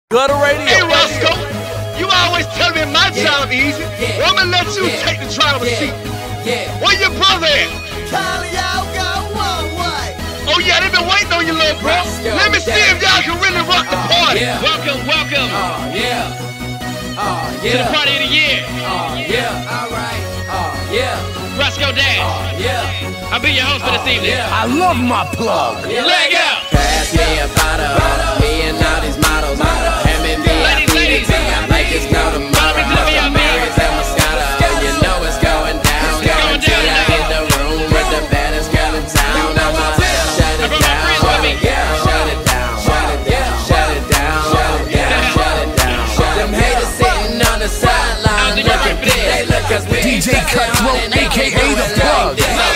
Gutter Radio. Hey, Roscoe, you always tell me my job easy. Well, I'm gonna let you take the driver's seat. Where your brother at? Charlie, y'all go one way. Oh, yeah, they been waiting on you, little bro. Let me see if y'all can really rock the party. Welcome. To the party of the year. Roscoe Dash. I'll be your host for this evening. I love my plug. Leg out. Pass me a bottle, me and all these models. Him and Ladies. I'm like it's no tomorrow. Strawberries and Moscato, you know it's going down. Guarantee I hit the room with the baddest girl in town. I'ma shut it down. Shut it down. Shut it down. Shut it down. Shut it down. Them haters sitting on the sideline looking pissed. Cause we DJ Cutthroat, aka The Plug.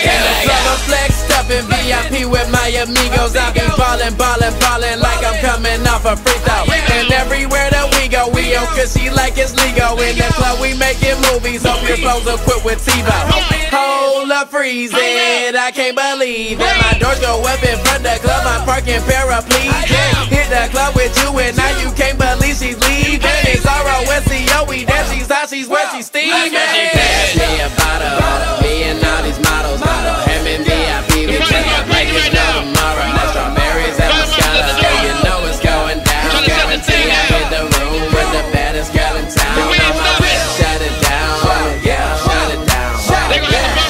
I'm flexed up in VIP with my amigos. I be ballin' like I'm coming off a free throw. And everywhere that we go, we on cause she like it's legal. In the club, we making movies. Hope your clothes equipped with TiVo. Hold up, freeze it. I can't believe it. My doors go up in front of the club. I'm parking paraplegic. Hit the club with you and now you can't believe she's leaving. It's R-O-S-C-O-E. There she's hot, she's wet, she's steaming. Pass me a bottle, me and all these models. Him and VIP, we take up like it's no tomorrow. Strawberries and Moscato, you know it's going down. Guarantee I hit the room with the baddest girl in town. I'ma shut it down, shut it down, shut it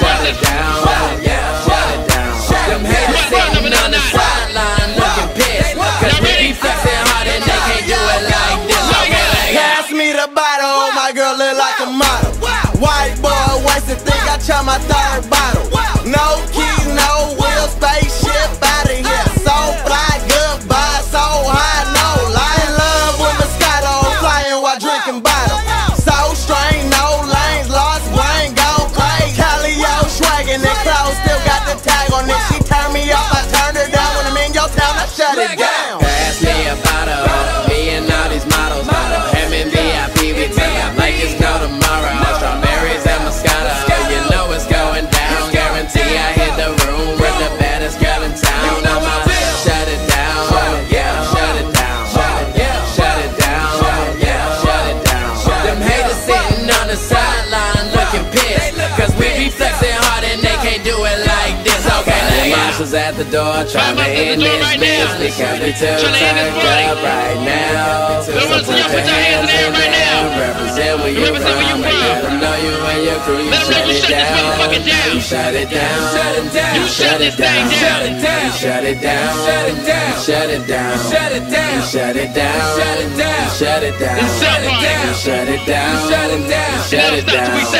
down, shut it down. Them haters sitting on the sideline looking pissed. Cause we be flexing hard and they can't do it like this. Pass me the bottle, my girl look like a model. White boy wasted, think I try my third bottle. No keys, no wheels, spaceship out of here. So fly, goodbye, so high, no lie. In love with Moscato, flying while drinking bottle. So strange, no lanes, lost brain, gone crazy. Calio swaggin', and crowd still got the tag on it. She turned me off, I turned her down. When I'm in your town, I shut it down. Pass me a bottle, me and all these models. Him and VIP, we take up like it's no tomorrow. Strawberries and Moscato, you know it's going down. Guarantee I hit the room with the baddest girl in town. I'ma shut it down, shut it down, shut it down, shut it down. Them haters sitting on the sideline looking pissed. Cause we be flexing hard and they can't do it like this. Okay, marshals at the door trying to end this bitch because we too turned up right now. So put your hands in the air, represent where you from. Let them know you and your crew, you shut it down. You shut it down, you shut it down, you shut it down, you shut it down, you shut it down, you shut it down, you shut it down, you shut it down, you shut it down, you shut it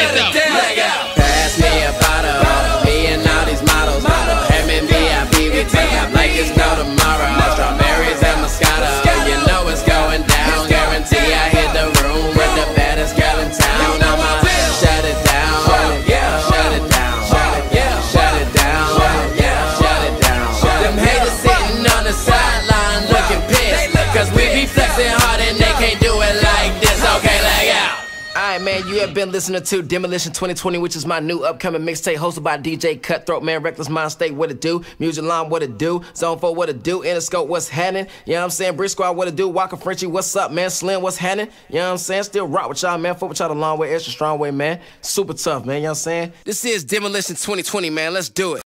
down. Pass me a bottle, me and all these models. Him and VIP, we take up like it's no tomorrow. Strawberries and Moscato, you know it's going down. Guarantee I hit the room with the baddest girl in town. I'ma shut it down, shut it down, shut it down, shut it down. Them haters sitting on the sideline looking pissed. Cause we be flexing hard and they can't do it like this. Okay, leg out. Alright, man, you have been listening to Demolition 2020, which is my new upcoming mixtape hosted by DJ Cutthroat, man. Reckless Mind State, what it do? Music Line, what it do? Zone 4, what it do? Interscope, what's happening? You know what I'm saying? Brick Squad, what it do? Walker Frenchie, what's up, man? Slim, what's happening? You know what I'm saying? Still rock with y'all, man. Fuck with y'all the long way, extra strong way, man. Super tough, man. You know what I'm saying? This is Demolition 2020, man. Let's do it.